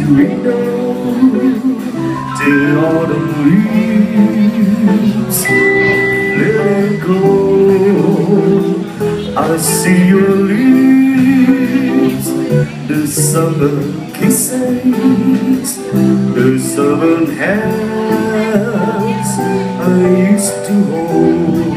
window, the autumn leaves let go. I see your lips, the summer kisses, the southern hands I used to hold.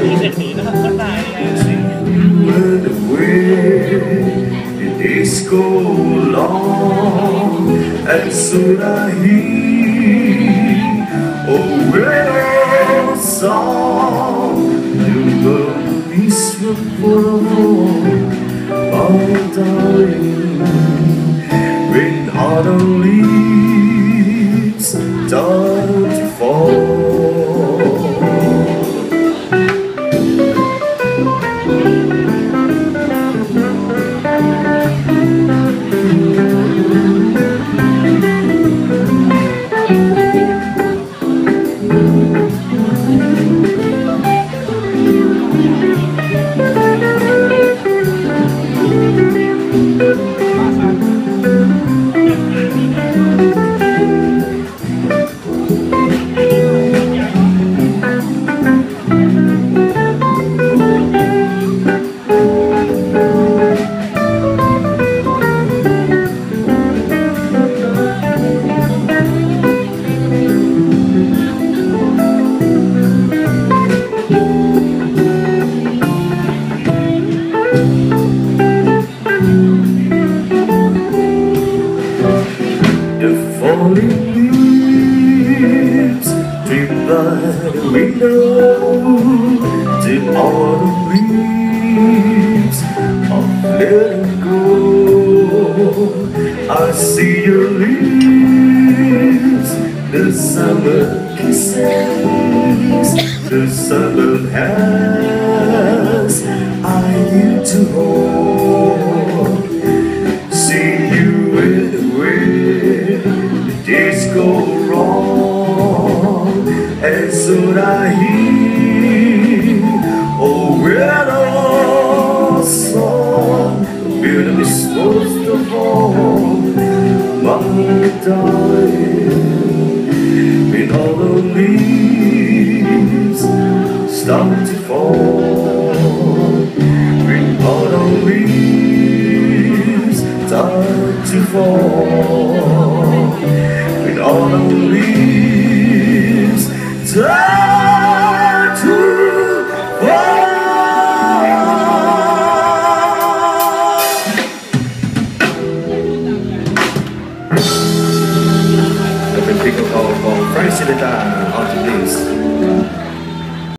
Went away, the days go long, and soon I hear a willow song. You burn me for my darling, when autumn leaves start to fall. The falling leaves drip by the window, the autumn leaves are letting go. I see your lips, the summer kisses, the southern hands I used to hold. See you in the wind, days go wrong, and soon I hear a willow song. Beauty is supposed to fall, my darling, when all the leaves start to fall, when all the leaves start to fall, when all the leaves start to fall. Everything will go crazy the time.